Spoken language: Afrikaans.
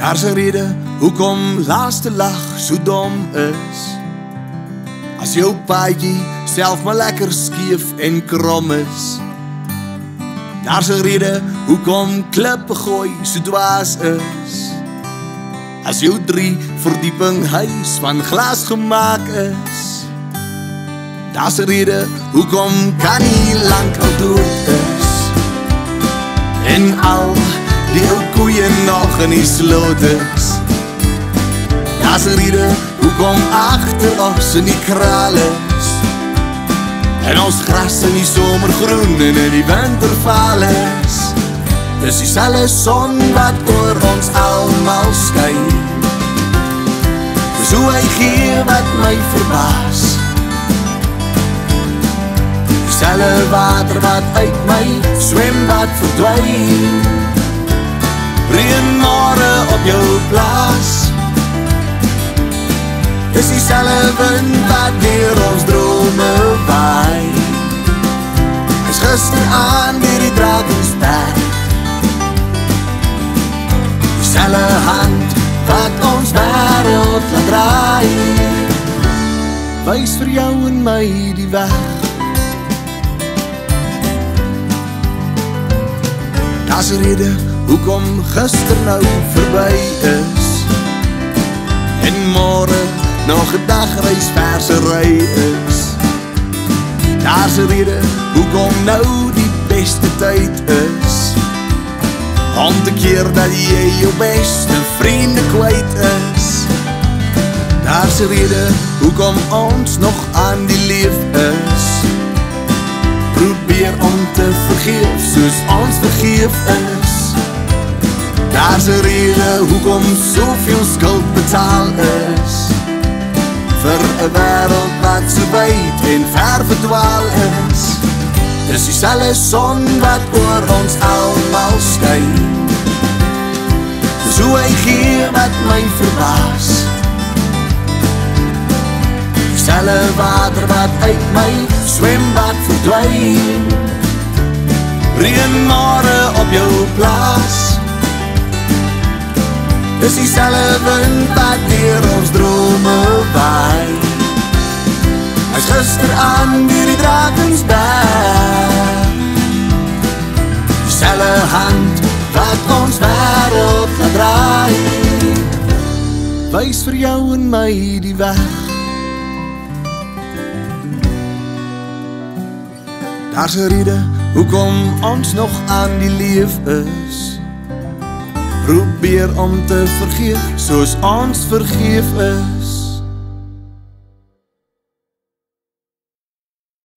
Daar's 'n rede hoekom laaste lag so dom is. As jou paadjie self maar lekker skief en krom is. Daar's 'n rede hoekom klippe gooi so dwaas is. As jou 3 verdieping huis van glas gemaak is. Daar's 'n rede hoekom kan nie lank al dood is. En al die ou koeie nog in die sloot is. Daar's 'n rede hoekom agter ons in die kraal is. En ons gras in die somer groen en in die winter vaal is. Dis dieselfde son wat oor ons almal skyn. Dis hoe hy gee wat my verbaas. Dieselfde water wat uit my swembad verdwyn. Reën môre op jou plaas. Dis dieselfde wind wat deur ons drome waai. Hy's gisteraan deur die Drakensberg. Dieselfde hand wat ons wêreld laat draai. Wys vir jou en my die weg. Daar's 'n rede hoekom gister nou verby is. En môre nog 'n dagreis verse ry is. Daar's 'n rede hoekom nou die beste tyd is. Om te keer dat jy jou beste vriende kwyt is. Daar's 'n rede hoekom ons nog aan die leef is. Probeer om te vergeef soos ons vergeef is. Daar's 'n rede hoekom soveel skuld betaal is. Vir 'n wêreld wat so wyd en ver verdwaal is. Dis dieselfde son wat oor ons almal skyn. Dis hoe hy gee wat my verbaas. Dieselfde water wat uit my swembad verdwyn. Reën môre op jou plaas. Dis dieselfde wind wat deur ons drome waai. Hy's gisteraan deur die Drakensberg. Dieselfde hand wat ons wêreld laat draai. Wys vir jou en my die weg. Daar's 'n rede hoekom ons nog aan die leef is. Probeer om te vergeef soos ons vergeef is.